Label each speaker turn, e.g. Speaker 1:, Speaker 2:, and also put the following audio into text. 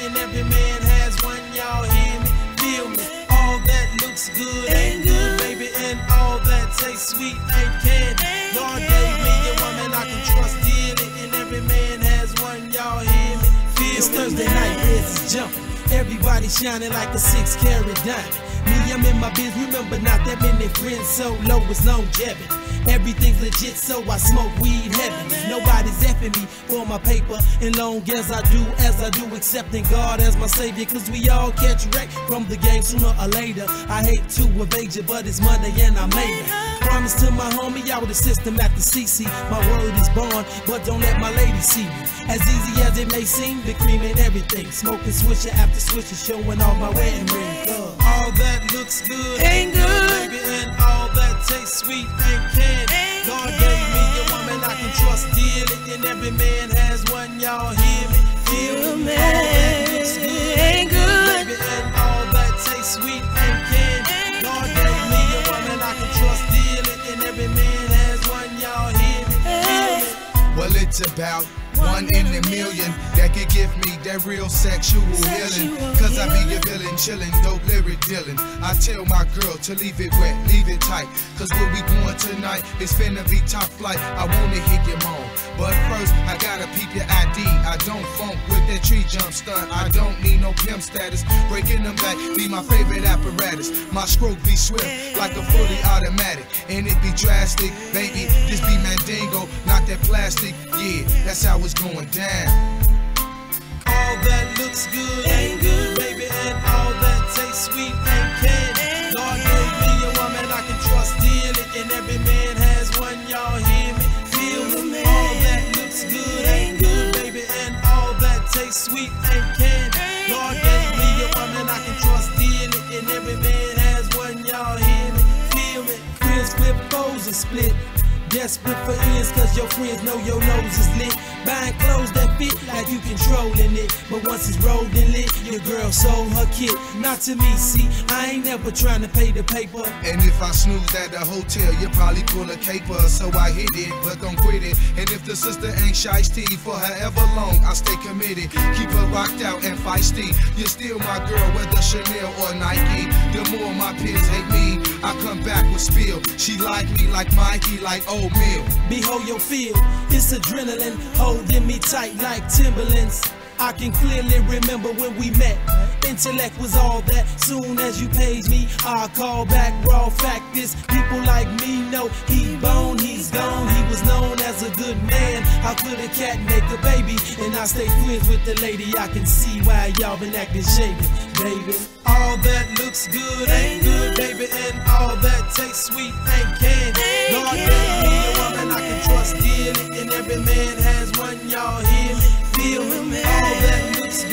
Speaker 1: and every man has one. Y'all hear me? Feel me? All that looks good ain't good, baby, and all that tastes sweet ain't candy. God gave me a woman I can trust dearly, and every man has one. Y'all hear me? Feel me? It's Thursday night, reds is jumping. Everybody shining like a 6-carat diamond. Me, I'm in my biz, remember not that many friends, so low is longevity. Everything's legit, so I smoke weed heavy. Nobody's effing me for my paper, and long as I do, accepting God as my savior. Cause we all catch wreck from the game sooner or later. I hate to evade you, but it's Monday and I made it. Promise to my homie, I would assist him at the CC. My word is born, but don't let my lady see me. As easy as it may seem, the cream and everything. Smoking swisher after swisher, showing off my wedding ring. All that looks good ain't good, baby, and all that tastes sweet ain't candy. God gave me a woman I can trust dearly, and every man has one. Y'all hear me? Feel me? All that looks good ain't good, baby, and all that tastes sweet ain't candy. God gave me a woman I can trust dearly, and every man has one. Y'all hear me? Feel me?
Speaker 2: Well, it's about 1 in a million that could give me that real sexual healing. Cause I be a villain, chillin', dope lyric dealing. I tell my girl to leave it wet, leave it tight. Cause where we going tonight is finna be top flight. I wanna hit your mom, but first I gotta peep your ID. I don't funk with that tree jump stunt. I don't need no pimp status. Breaking them back be my favorite apparatus. My stroke be swift like a fully automatic, and it be drastic, baby. This be Mandingo, not that plastic. Yeah, that's how it's going down.
Speaker 1: All that looks good ain't good, baby, and all that tastes sweet ain't candy. God gave me a woman I can trust dearly, and every man has one. Y'all hear me? Feel me? All that looks good ain't good, baby, and all that tastes sweet ain't candy. God gave me a woman I can trust dearly, and every man has one. Y'all hear me? Feel me? Friends flip, foes and split. Desperate for ends, cause your friends know your nose is lit. Buying clothes that fit like you controlling it. But once it's rolled and lit, your girl sold her kit. Not to me, see, I ain't never trying to pay the paper.
Speaker 2: And if I snooze at the hotel, you probably pull a caper. So I hit it, but don't quit it. And if the sister ain't shiesty for however long, I stay committed. Keep her rocked out and feisty. You're still my girl, whether Chanel or Nike. The more my peers hate me, I come back with spill. She like me like Mikey, like oatmeal.
Speaker 1: Behold your feel, it's adrenaline holding me tight like Timberlands. I can clearly remember when we met. Intellect was all that. Soon as you page me, I'll call back. Raw fact is, people like me know he bone, he's gone. He was known as a good man. How could a cat make a baby? And I stay friends with the lady. I can see why y'all been acting shady, baby. All that looks good ain't good, baby, and all that tastes sweet ain't candy. God gave me a woman I can trust dearly, and every man has one. Y'all hear me? Feel me? All that looks good